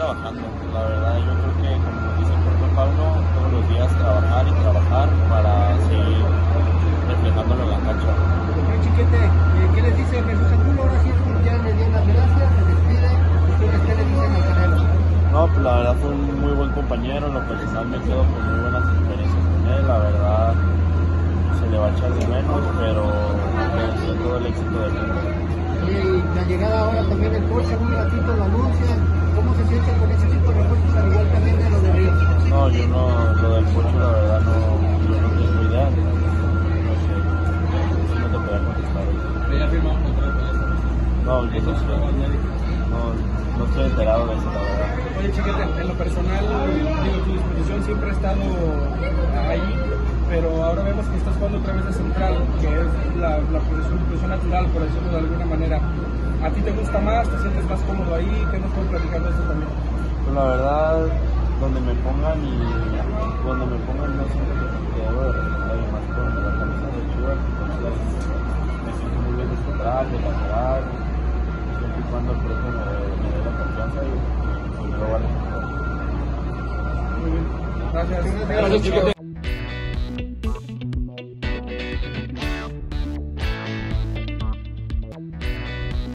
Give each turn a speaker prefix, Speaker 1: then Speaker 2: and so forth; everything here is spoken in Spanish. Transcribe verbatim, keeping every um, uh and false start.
Speaker 1: trabajando, la verdad. Yo creo que, como nos dice el propio Pablo, todos los días trabajar y trabajar para seguir reflejándolo en la cancha.
Speaker 2: Ok, Chiquete, ¿qué les dice Jesús Angulo? Ahora sí, ya le dio las gracias, se despide. ¿Ustedes qué le dicen al Canelo?
Speaker 1: No, pues la verdad fue un muy buen compañero. En lo personal me quedo con muy buenas experiencias con él. La verdad se le va a echar de menos, pero le deseo todo el éxito del mundo.
Speaker 2: Y la llegada ahora también del coche, un ratito lo anuncia. ¿Cómo se siente con ese tipo de refuerzos, al igual también de lo de Ríos?
Speaker 1: No, yo no, lo del Pocho la verdad no, yo no tengo idea. No sé, no te podía contestar eso.
Speaker 3: ¿Ya firmó un contrato con eso?
Speaker 1: No, yo no sé. No, no estoy enterado de eso, la verdad.
Speaker 3: Oye, Chiquete, en lo personal, digo, tu disposición siempre ha estado ahí, pero ahora vemos que estás jugando otra vez de central, que es la, la posición, posición natural, por decirlo de alguna manera. ¿A ti te gusta más? ¿Te sientes más cómodo ahí? ¿Qué nos puedes platicar de esto también?
Speaker 1: Pues la verdad, donde me pongan y donde me pongan no siento que debo de responder, y más con la camisa de Chivas, entonces me siento muy bien de central, de lateral, siempre y cuando el profe me, me dé la confianza y, y me lo vale.
Speaker 3: Muy bien. Gracias.
Speaker 2: Gracias, Chiquete.